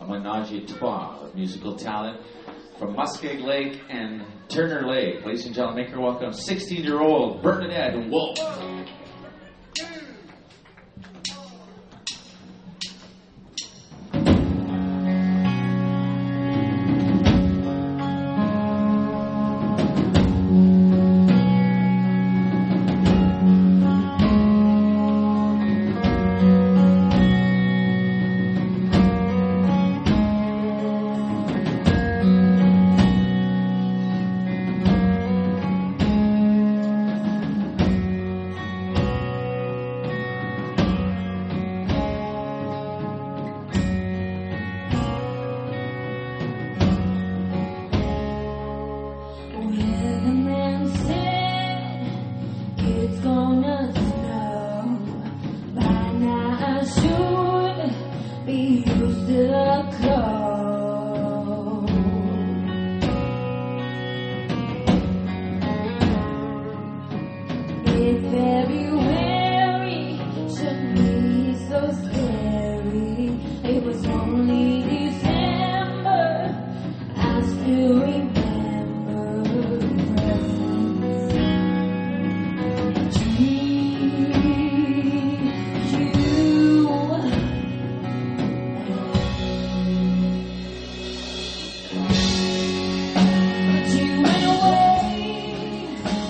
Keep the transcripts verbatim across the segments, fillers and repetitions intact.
a menage a trois of musical talent from Muskeg Lake and Turner Lake. Ladies and gentlemen, make her welcome sixteen-year-old Bernadette Wolfe. February shouldn't be so scary. It was only December. I still remember presents. Treat you. But you went away.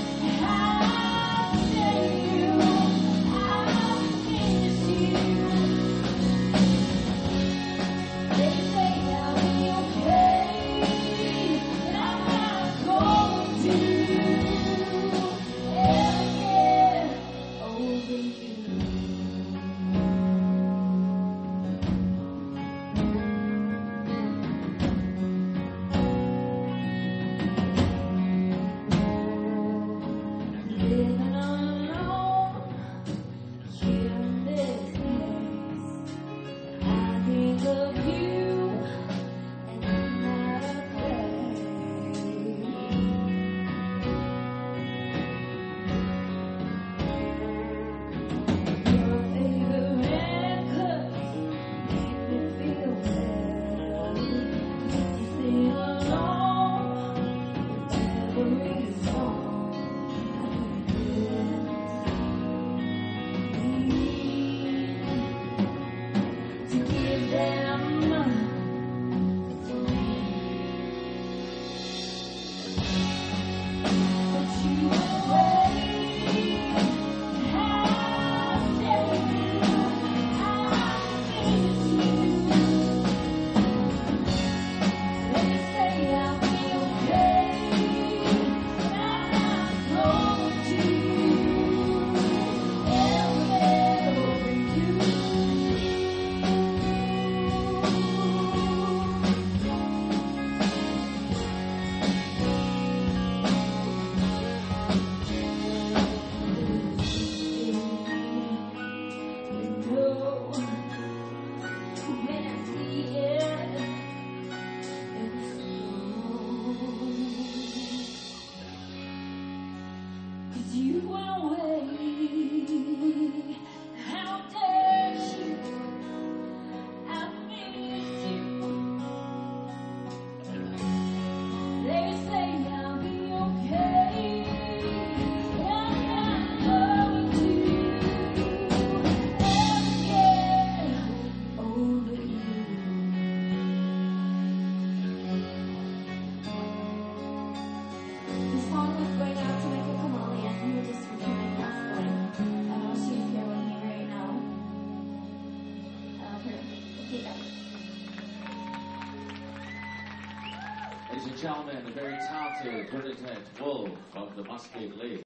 You went away. How dare you? I miss you. They say I'll be okay. I'm not going to ever get over you. This song was going out to make it come on. Just for my last one. I know she's here with me right now. I love her. Okay, guys. Ladies and gentlemen, the very talented Bernadette Wolfe of the Muskeg Lake.